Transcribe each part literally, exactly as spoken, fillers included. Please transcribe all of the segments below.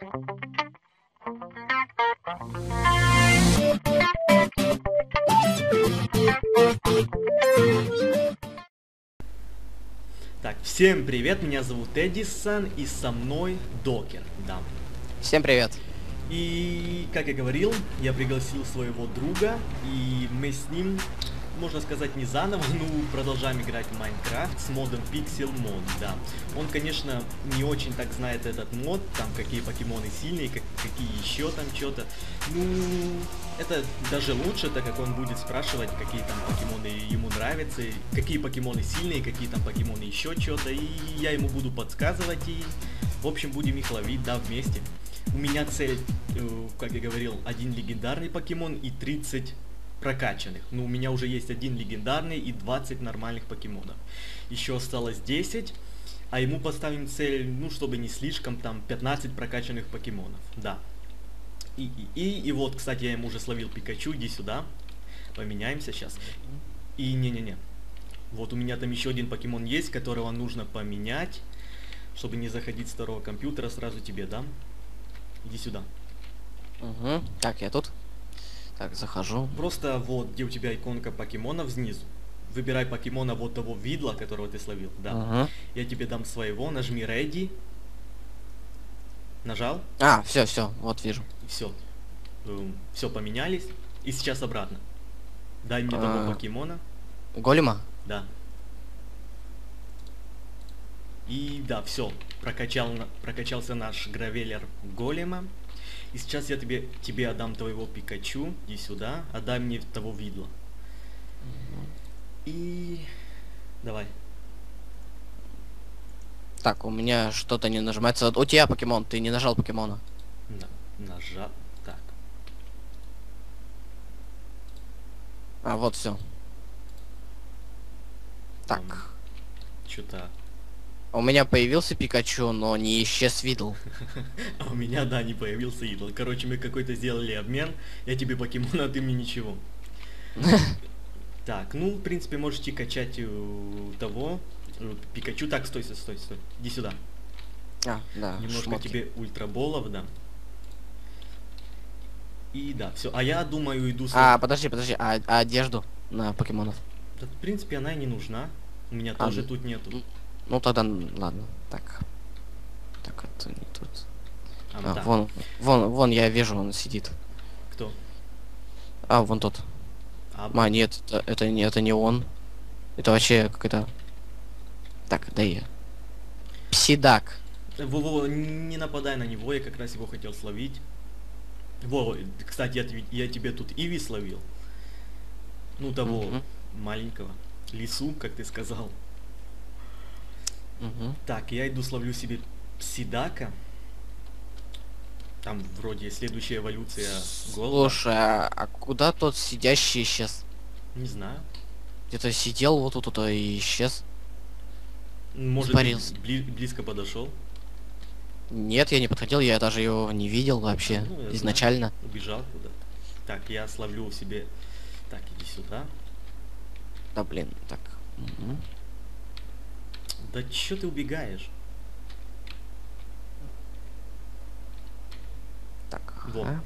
Так, всем привет, меня зовут Эдисон, и со мной Докер, да. Всем привет. И, как я говорил, я пригласил своего друга, и мы с ним, можно сказать, не заново, но продолжаем играть в Майнкрафт с модом Pixel Mod, да. Он, конечно, не очень так знает этот мод, там какие покемоны сильные, как, какие еще там что-то. Ну, это даже лучше, так как он будет спрашивать, какие там покемоны ему нравятся, какие покемоны сильные, какие там покемоны еще что-то, и я ему буду подсказывать, и, в общем, будем их ловить, да, вместе. У меня цель, э, как я говорил, один легендарный покемон и тридцать прокачанных. Ну, у меня уже есть один легендарный и двадцать нормальных покемонов. Еще осталось десять, а ему поставим цель, ну, чтобы не слишком, там, пятнадцать прокачанных покемонов. Да. И, и, и, и вот, кстати, я ему уже словил Пикачу, иди сюда. Поменяемся сейчас. И не-не-не. Вот у меня там еще один покемон есть, которого нужно поменять, чтобы не заходить с второго компьютера, сразу тебе дам. Иди сюда. Угу. Так, я тут. Так, захожу. Просто вот, где у тебя иконка покемона снизу. Выбирай покемона вот того видла, которого ты словил. Да. Угу. Я тебе дам своего, нажми Ready. Нажал. А, все, все, вот вижу. Все. Эм, все поменялись. И сейчас обратно. Дай мне того А. покемона. Голема? Да. И да, все. Прокачал, прокачался наш гравелер голема. И сейчас я тебе, тебе отдам твоего Пикачу. Иди сюда. Отдай мне того видла. И... Давай. Так, у меня что-то не нажимается. У тебя покемон, ты не нажал покемона. На, нажал. Так. А, вот все. Так. Что-то... У меня появился Пикачу, но не исчез видл. А у меня, да, не появился идол. Короче, мы какой-то сделали обмен. Я тебе покемон, а ты мне ничего. Так, ну, в принципе, можете качать э, того. э, Пикачу. Так, стой, стой, стой, стой. Иди сюда. А, да, Немножко шмотки. тебе ультраболов дам. И да, все. А я думаю, иду с... А, подожди, подожди, а, а одежду на покемонов? Да, в принципе, она и не нужна. У меня А, тоже ну, тут нету. Ну тогда, ладно. Так. Так, это не тут. А, А, да. вон, вон, вон, я вижу, он сидит. Кто? А, вон тот. А, Ма, нет, это, это не это не он. Это вообще какой-то. Так, да я. Псидак. Во-во, не нападай на него, я как раз его хотел словить. Во, кстати, я, тебе- я тебе тут Иви словил. Ну, того Мгм. маленького. Лису, как ты сказал. Угу. Так, я иду словлю себе Псидака. Там вроде следующая эволюция голода. Слушай, а, а куда тот сидящий исчез? Не знаю. Где-то сидел вот тут -то и исчез. Может, Испарился. бли- близко подошел. Нет, я не подходил, я даже его не видел вообще Ну, я изначально. знаю. Убежал куда-то. Так, я словлю себе. Так, иди сюда. Да блин, так. Мгм. Да чё ты убегаешь? Так. Во. Ага.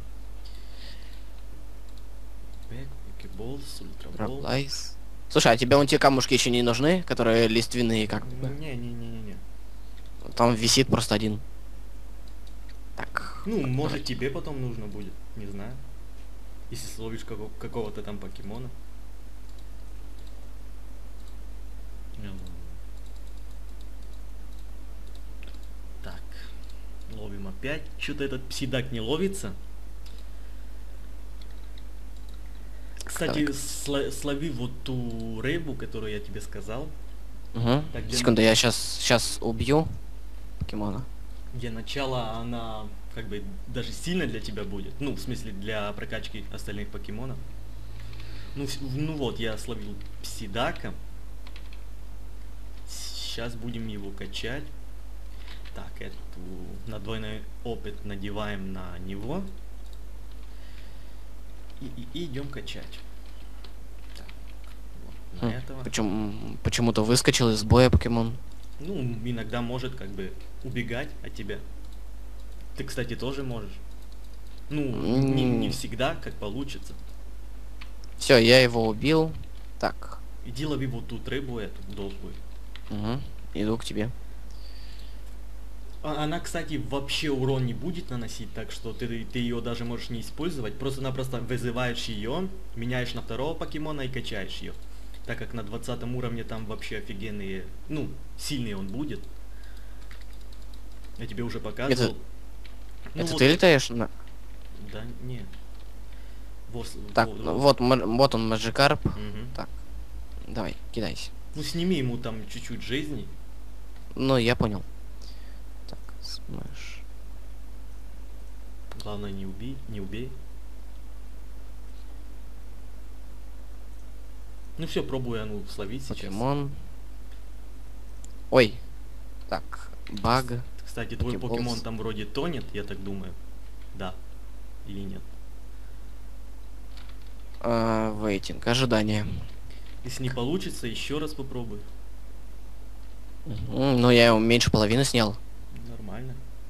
Бэк, покебол, ультрабол. Раблайс. Слушай, а тебе вон те камушки еще не нужны, которые лиственные, как бы? Не-не-не-не-не. Там висит просто один. Так. Ну, может тебе потом нужно будет, не знаю. Если словишь како- какого-то там покемона. М. Так, ловим опять. Что-то этот псидак не ловится. Кстати, Так. сло- слови вот ту рыбу, которую я тебе сказал. Угу. Так, для, Секунду, я сейчас сейчас убью покемона. для начала она как бы даже сильно для тебя будет. Ну, в смысле, для прокачки остальных покемонов. Ну, вс- ну вот, я словил Псидака. Сейчас будем его качать. Так, эту на двойной опыт надеваем на него. И, и- и идем качать. Так, вот на Хм, этого. Почему почему-то выскочил из боя покемон. Ну, иногда может как бы убегать от тебя. Ты, кстати, тоже можешь. Ну, не, не М. всегда, как получится. Все, я его убил. Так. Иди лови вот тут рыбу эту, долгую. Угу. Иду к тебе. А- Она, кстати, вообще урон не будет наносить, так что ты, ты ее даже можешь не использовать. Просто-напросто вызываешь ее, меняешь на второго покемона и качаешь ее. Так как на двадцатом уровне там вообще офигенные, ну, сильный он будет. Я тебе уже показывал. Это, Ну это вот, ты летаешь на... да, не. Вот, Так, вот, ну вот, ма- вот он, Маджикарп. Мгм. Так, давай, кидайся. Ну сними ему там чуть-чуть жизни. Ну, я понял. Так, смэш. Главное не убей, не убей. Ну все, пробую а ну словить сейчас. Покемон. Ой. Так, баг. Кстати, твой Покеболс. покемон там вроде тонет, я так думаю. Да. Или нет. А, вейтинг, ожидание. Если не получится, еще раз попробуй. Мгм, ну, я его меньше половины снял. Нормально.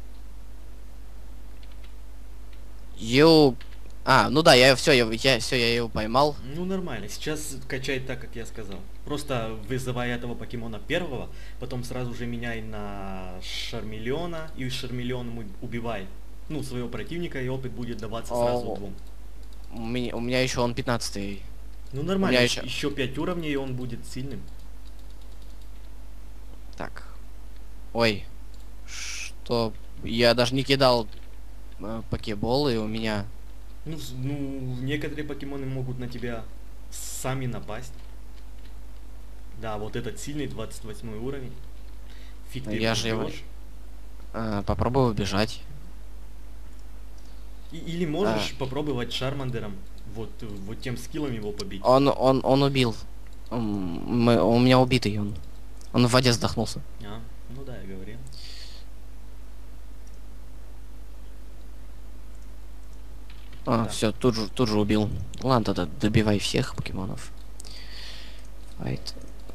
Ю... А, ну да, я все, я, я все, я его поймал. Ну нормально. Сейчас качай так, как я сказал. Просто вызывай этого покемона первого, потом сразу же меняй на Шармелеона и Шармелеоном у- убивай. Ну, своего противника, и опыт будет даваться сразу О. двум. У меня, у меня еще он пятнадцатый. Ну нормально, меня еще... еще- еще пять уровней, и он будет сильным. Так. Ой. Что? Я даже не кидал э, покеболы, и у меня... Ну, с- ну, некоторые покемоны могут на тебя сами напасть. Да, вот этот сильный двадцать восьмой уровень. Фиг ты Я его же его- убьешь. э, попробую убежать. И- или можешь попробовать Шармандером. Вот, э, вот тем скиллом его побить. Он, он, он убил. М, Мы, у меня убитый он. Он в воде задохнулся. А, ну да, я говорил. А, Да. все, тут же, тут же убил. Ладно, тогда добивай всех покемонов. Файт.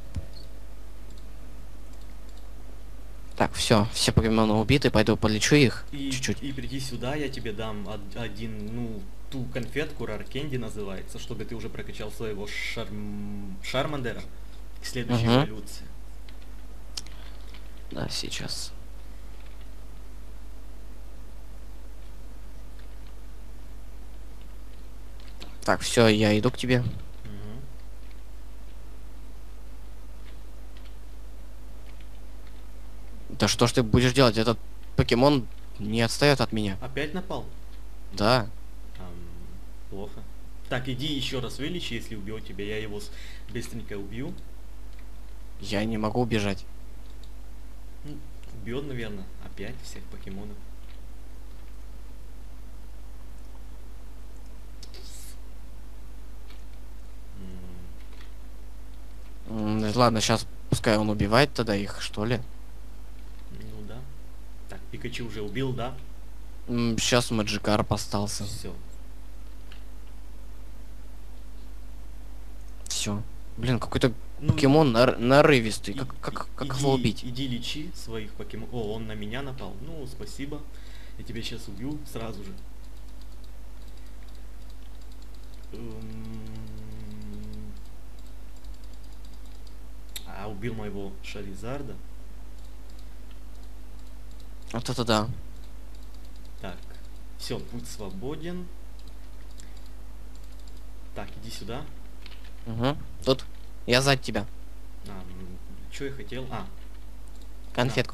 Так, все, все покемоны убиты, пойду полечу их И, чуть-чуть. и приди сюда, я тебе дам од- один, ну, ту конфетку, Раркенди называется, чтобы ты уже прокачал своего шарм... Шармандера к следующей Мгм. эволюции. Да, сейчас. Так, все, я иду к тебе. Мгм. Да что ж ты будешь делать? Этот покемон не отстает от меня. Опять напал? Да. Ам, плохо. Так, иди еще раз вылечи, если убьет тебя. Я его с- быстренько убью. Я не могу убежать. Ну, убьет, наверное, опять всех покемонов. М, М, ладно, сейчас пускай он убивает тогда их, что ли. Ну да. Так, Пикачу уже убил, да? Сейчас Маджикарп остался. Все. Все. Блин, какой-то Ну, покемон нар- нарывистый. и- Как, как, и- как иди, его убить? Иди лечи своих покемонов. О, он на меня напал. Ну, спасибо. Я тебя сейчас убью сразу же. Эм, А, убил моего Шаризарда. Вот это да. Так, все, путь свободен. Так, иди сюда. Угу. Тут. Я сзади тебя. А, что я хотел? А, Конфетку.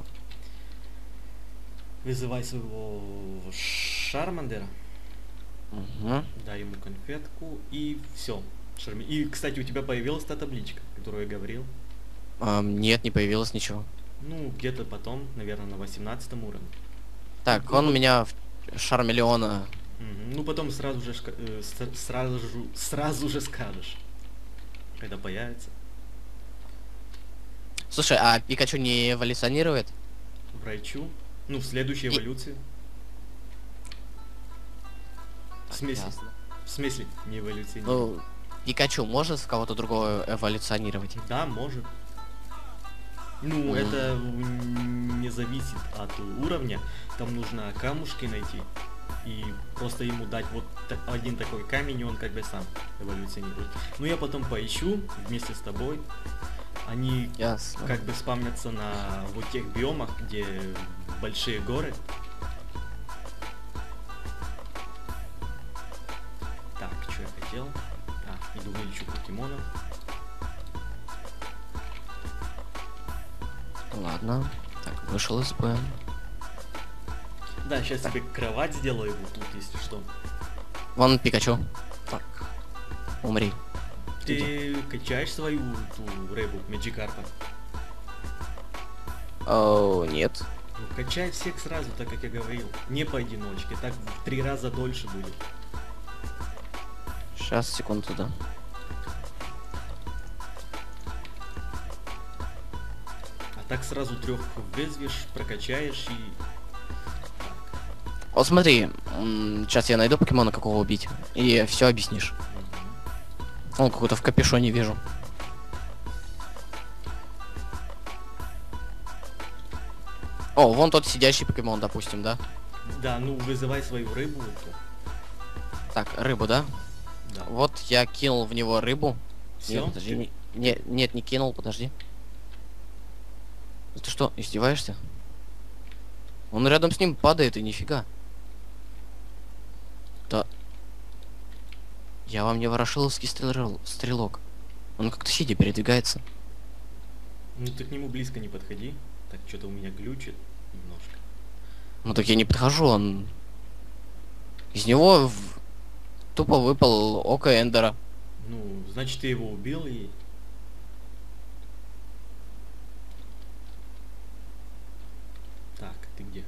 вызывай своего Шармандера. Угу. Дай ему конфетку и все. Шарми... И, кстати, у тебя появилась та табличка, которую я говорил. нет, не появилось ничего. Ну, где-то потом, наверное, на восемнадцатом уровне. Так, Ну, он вот- меня в Шармелеона. Мгм. Ну, потом сразу же, шка- э, с- сразу, же, сразу же скажешь, когда появится. Слушай, а Пикачу не эволюционирует? В Райчу. Ну, в следующей И- эволюции. В смысле? Ясно. В смысле не эволюционирует? Ну, Пикачу может в кого-то другого эволюционировать? Да, может. Ну, М, это м, не зависит от уровня. Там нужно камушки найти. И просто ему дать вот та- один такой камень, и он как бы сам эволюционирует. Ну, я потом поищу вместе с тобой. Они Ясно. как бы спавнятся на вот тех биомах, где большие горы. Так, что я хотел? А, иду вылечу покемонов. Ладно. Так, вышел из боя. Да, сейчас Так, тебе кровать сделаю вот тут, если что. вон Пикачу. Так, умри. Ты где? Ты качаешь свою ту рыбу, Меджикарпа? О, нет. Ну, качай всех сразу, так как я говорил. Не поодиночке, так в три раза дольше будет. Сейчас, секунду, да. А так сразу трех вызовешь, прокачаешь и... Вот смотри, сейчас я найду покемона, какого убить, и все объяснишь. Мгм. Он какой-то в капюшоне вижу. О, вон тот сидящий покемон, допустим, да? Да, ну вызывай свою рыбу. эту. Так, рыбу, да? Да. Вот я кинул в него рыбу. Нет, Все? подожди, не, не- нет, не кинул, подожди. Ты что, издеваешься? Он рядом с ним падает, и нифига. Да, я вам не ворошиловский стрел- стрелок. Он как-то сидя передвигается. Ну ты к нему близко не подходи. Так, что-то у меня глючит немножко. Ну так я не подхожу, он... Из него в- тупо выпал око Эндера. Ну, значит ты его убил и... Так, ты где?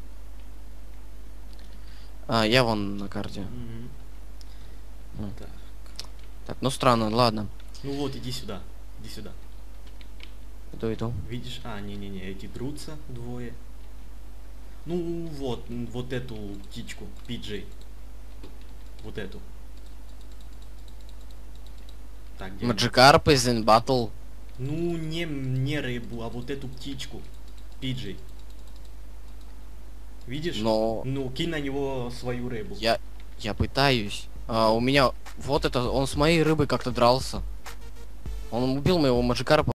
А, я вон на карте. Мгм. М. Так. Так, ну странно, ладно. Ну вот, иди сюда. Иди сюда. Иду, иду. Видишь? А, не-не-не, эти трутся двое. Ну вот, м, вот эту птичку, Пиджей. Вот эту. Так, где она? Маджикарп is in battle. Ну, не, не рыбу, а вот эту птичку. Пиджей. Видишь? Но Ну, кинь на него свою рыбу. я... Я пытаюсь. А, у Ну, меня... Вот это... Он с моей рыбой как-то дрался. Он убил моего Маджикарпа.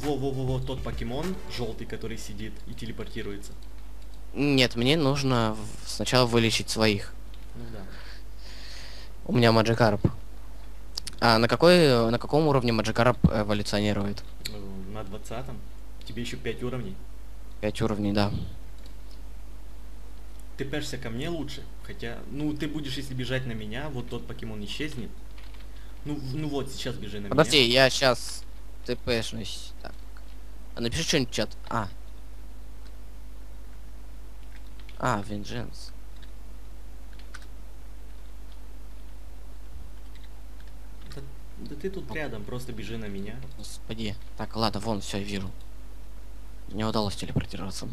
Во-во-во-во, тот покемон желтый, который сидит и телепортируется. Нет, мне нужно в- сначала вылечить своих. Ну да. У меня Маджикарп. А на какой, на каком уровне Маджикарп эволюционирует? Э, На двадцатом. Тебе еще пять уровней. Пять уровней, да. Ты пешься ко мне лучше. Хотя, ну ты будешь, если бежать на меня, вот тот покемон исчезнет. Ну, в- ну вот, сейчас бежи на Подожди, меня. я сейчас тпшнусь. Так. А напиши что-нибудь в чат. А. А, Вендженс. Да, да ты тут рядом, просто бежи на меня. Господи. Так, ладно, вон, все, вижу. Не удалось телепортироваться.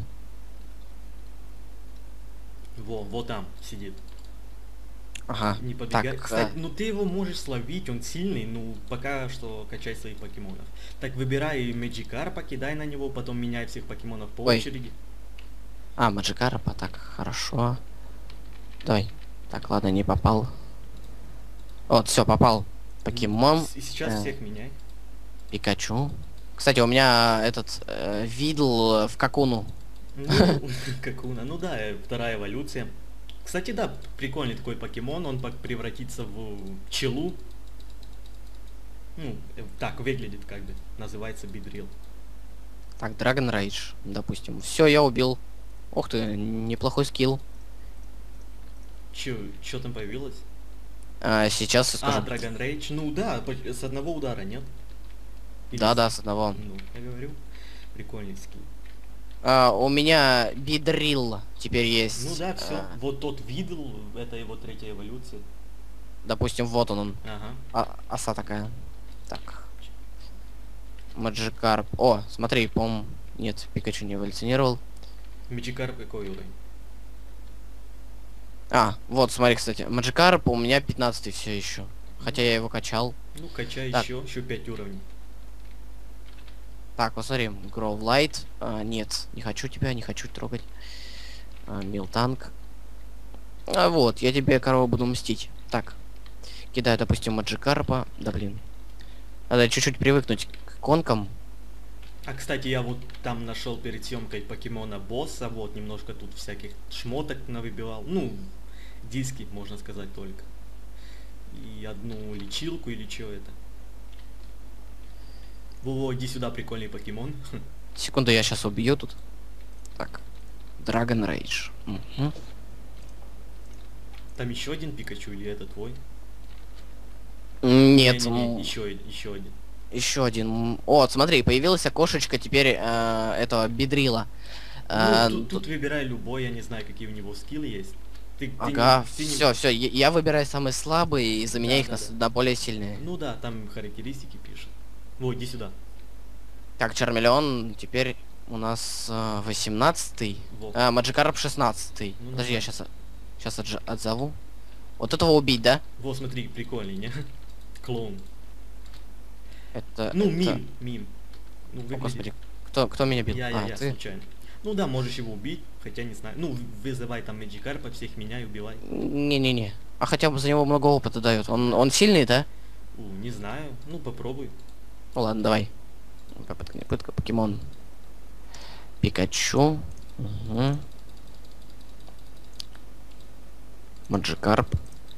Во, вот там сидит. Ага. Не побегай. Так, Кстати, а, ну ты его можешь словить, он сильный, ну пока что качай своих покемонов. Так, выбирай Мэджикарпа, кидай на него, потом меняй всех покемонов по Ой. очереди. а, Маджикарпа, так, хорошо. Давай. Так, ладно, не попал. Вот, все, попал. Покемон. И сейчас э, всех меняй. Пикачу. Кстати, у меня этот э, видл в Какуну. Ну, Какуна, ну да, э, вторая эволюция. Кстати, да, прикольный такой покемон, он пок- превратится в пчелу. Ну, э, так выглядит как бы, называется Бидрил. Так, Dragon Rage, допустим. Все, я убил. Ух ты, неплохой скилл. Чё, чё там появилось? А, сейчас я А, скажу. Dragon Rage, ну да, по- с одного удара, нет? Или Да, с- да, с одного. Ну, я говорю, прикольный скилл. А, у меня бидрил теперь есть. Ну да, все. А, Вот тот видел, это его третья эволюция. допустим, вот он, он. Ага. А, оса такая. Так. Маджикарп. О, смотри, по нет, Пикачу не эволюционировал. Мечикарп какой уровень? А, вот, смотри, кстати, Маджикарп у меня пятнадцатый все еще. Хотя я его качал. Ну, качай Так. еще, еще пять уровней. Так, посмотри, Grow Light. А, нет, не хочу тебя, не хочу трогать. А, Милтанк. А вот, я тебе, корова, буду мстить. Так. Кидаю, допустим, Маджикарпа. Да блин. Надо чуть-чуть привыкнуть к конкам. А, кстати, я вот там нашел перед съемкой покемона босса, вот, немножко тут всяких шмоток навыбивал. Ну, диски, можно сказать, только. И одну лечилку или что это. Во-во, иди сюда, прикольный покемон. Секунду, я сейчас убью тут. Так. Dragon Rage. Мгм. Там еще один Пикачу или это твой? Нет, Не-не-не, еще, еще один. еще один. М, О, вот, смотри, появилась окошечко теперь э, этого бидрила. Э, Ну, тут, тут- тут выбирай любой, я не знаю, какие у него скиллы есть. Ты, ты Ага, не- ты не- все, все, я выбираю самые слабые и заменяю их Да, на, да, с- да. на более сильные. Ну да, там характеристики пишет. Вот, иди сюда. Так, Чармелеон теперь у нас э, восемнадцатый. Во. А, Маджикарп шестнадцатый. Ну, Подожди, я нормально. сейчас сейчас отзову. Вот этого убить, да? Вот, смотри, прикольный, не? Клоун. Это. Ну, это- мим, мим. Ну, О, выглядит- господи. Кто, кто меня бил? Я, а, я, я, ты? случайно. Ну да, можешь его убить, хотя не знаю. Ну, вызывай там Мэджикарпа, всех меняй, убивай. Не-не-не. А хотя бы за него много опыта дают. Он, он сильный, да? У, не знаю. Ну, попробуй. Ну ладно, давай. Попытка, не пытка, покемон. Пикачу. Угу. Маджикарп.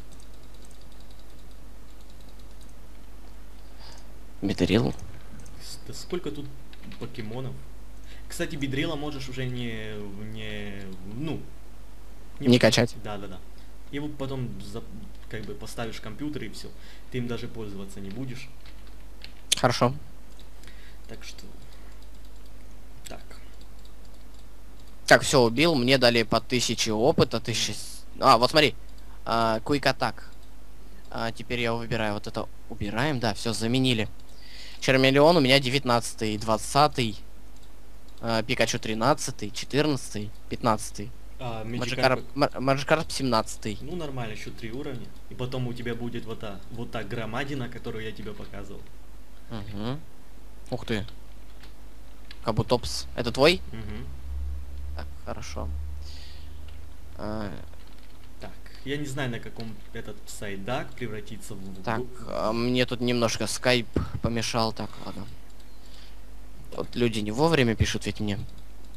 Бидрил. С- да сколько тут покемонов? Кстати, Бидрила можешь уже не, не, ну, Не качать. Да, да, да. Его потом за- как бы поставишь в компьютер и все. Ты им даже пользоваться не будешь. Хорошо. Так что. Так. Так, все, убил. Мне дали по тысяче опыта, тысяча... с- А, вот смотри. А, Quick Attack. А, теперь я выбираю вот это. Убираем, да, все, заменили. Чермелеон у меня девятнадцатый, двадцатый. а, Пикачу тринадцатый, четырнадцатый, пятнадцатый. А, Маджикарп, Мэджикарп- Ма- Маджикарп семнадцатый. Ну нормально, еще три уровня. И потом у тебя будет вот та, вот та громадина, которую я тебе показывал. Угу. Ух ты. Кабутопс. Это твой? Мгм. Так, хорошо. А, Так, я не знаю, на каком этот сайдак превратится в... так, в- а, мне тут немножко скайп помешал. Так, ладно. Вот люди не вовремя пишут ведь мне. Эм,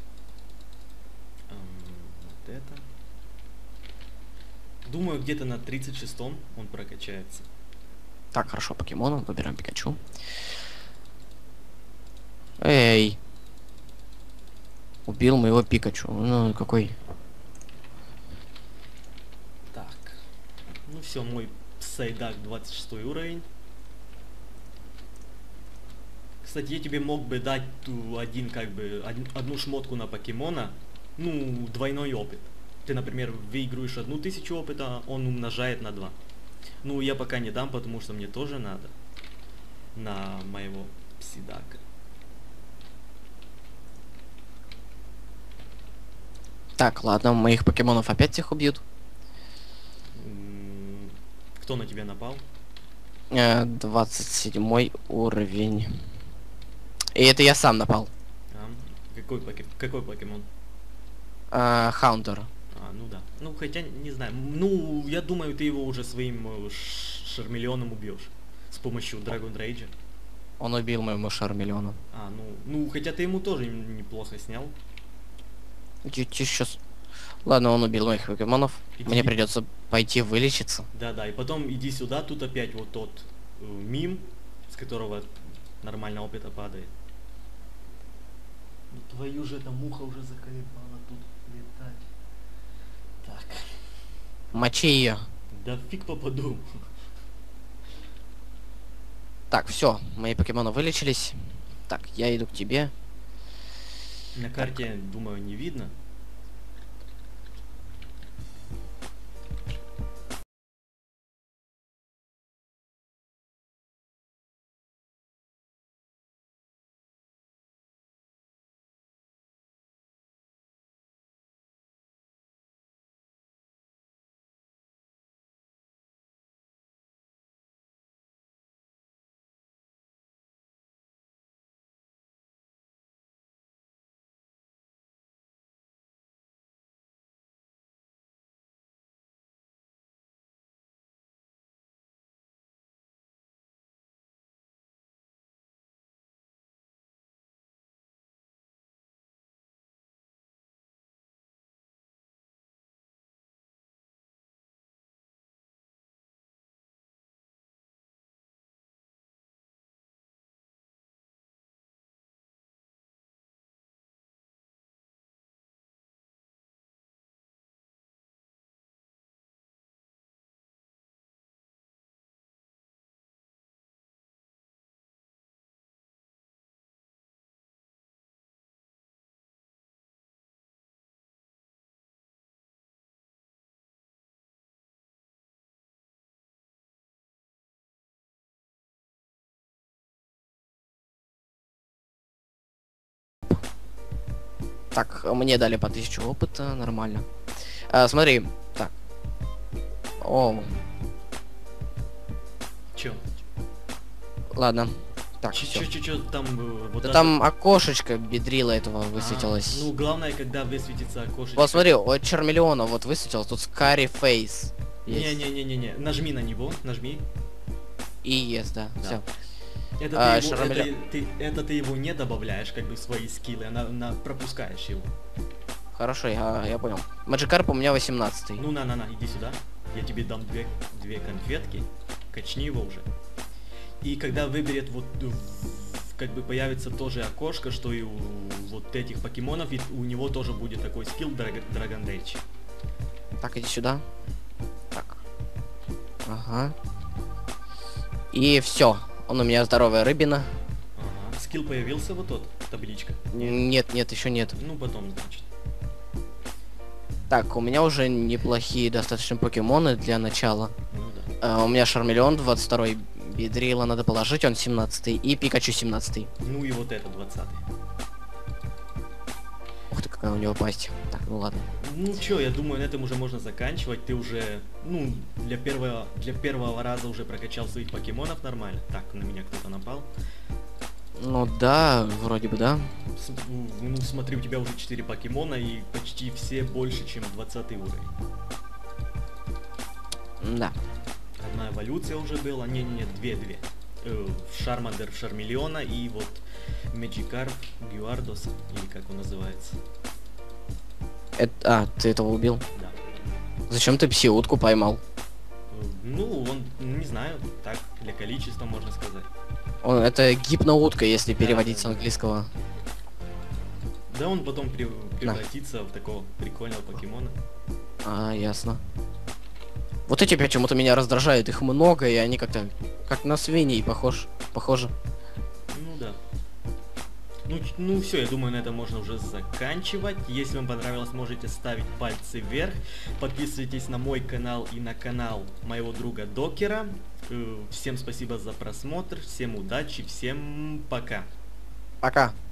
вот это. Думаю, где-то на тридцать шестом он прокачается. Так, хорошо, покемон, выбираем Пикачу. Эй! Убил моего Пикачу. Ну, какой... Так. Ну все, мой Псайдак двадцать шестой уровень. Кстати, я тебе мог бы дать ту один, как бы, од- одну шмотку на покемона. Ну, двойной опыт. Ты, например, выигрываешь одну тысячу опыта, он умножает на два. Ну, я пока не дам, потому что мне тоже надо. На моего Псидака. Так, ладно, моих покемонов опять всех убьют. М, Кто на тебя напал? Э, двадцать седьмой уровень. И это я сам напал. А, какой, поке- какой покемон? А, Хаунтер. А, ну да. Ну, хотя, не знаю. Ну, я думаю, ты его уже своим э, ш- Шармелеоном убьешь. С помощью Dragon Rage. Он убил моему Шармелеону. А, ну, ну, хотя ты ему тоже н- неплохо снял. Сейчас. Ладно, он убил моих покемонов. Иди. Мне придется пойти вылечиться. Да-да, и потом иди сюда, тут опять вот тот э, мим, с которого нормально опыта падает. Ну, твою же эта муха уже заколебала тут летать. Так. Мочи ее. Да фиг попаду. Так, все, мои покемоны вылечились. Так, я иду к тебе. На карте, думаю, не видно. Так, мне дали по тысячу опыта, нормально. А, смотри, так. О, Чё? ладно. Так, Чё, всё. чё, чё, чё там э, вот Да это- там окошечко бедрила этого А, высветилось. ну, главное, когда высветится окошечко. Вот смотри, от Чармелеона вот высветилось, тут Scary Face. есть. Не-не-не-не-не, нажми на него, нажми. И есть, да, Да. все. Это, А, ты его, Шармеля- это, ты, это ты его не добавляешь, как бы, в свои скиллы, а на, на- пропускаешь его. Хорошо, я, я понял. Маджикарп у меня восемнадцатый. Ну, на-на-на, иди сюда. Я тебе дам две, две конфетки. Качни его уже. И когда выберет вот, в- как бы, появится тоже окошко, что и у вот этих покемонов, и у него тоже будет такой скилл Драг- Dragon Rage. Так, иди сюда. Так. Ага. И все. Он у меня здоровая рыбина. Ага. Скилл появился вот тот, табличка. Нет, нет, еще нет. Ну, потом, значит. Так, у меня уже неплохие достаточно покемоны для начала. Ну да. А, у меня Шармелеон двадцать второй, Бедрила надо положить, он семнадцатый, и Пикачу семнадцатый. Ну и вот это двадцатый. Ух ты, какая у него пасть. Так, ну ладно. Ну чё, я думаю, на этом уже можно заканчивать. Ты уже, ну, для первого, для первого раза уже прокачал своих покемонов нормально. Так, на меня кто-то напал. Ну да, вроде бы да. С- ну, смотри, у тебя уже четыре покемона и почти все больше, чем двадцатый уровень. Да. Одна эволюция уже была. Не-не-не, две-две. э, Шармандер Шармелиона и вот Меджикарп Гюардос, или как он называется. Это... А, ты этого убил? Да. Зачем ты псиутку поймал? Э, Ну, он, не знаю, так, для количества можно сказать. Он, это гипноутка, если Да, переводить да, с да. английского. Да, он потом прев- превратится в такого прикольного покемона. А, ясно. Вот эти почему-то меня раздражают, их много, и они как-то как на свиней похож, похожи. Ну да. Ну, ч- ну все, я думаю, на этом можно уже заканчивать. Если вам понравилось, можете ставить пальцы вверх. Подписывайтесь на мой канал и на канал моего друга Докера. Э, Всем спасибо за просмотр, всем удачи, всем пока. Пока.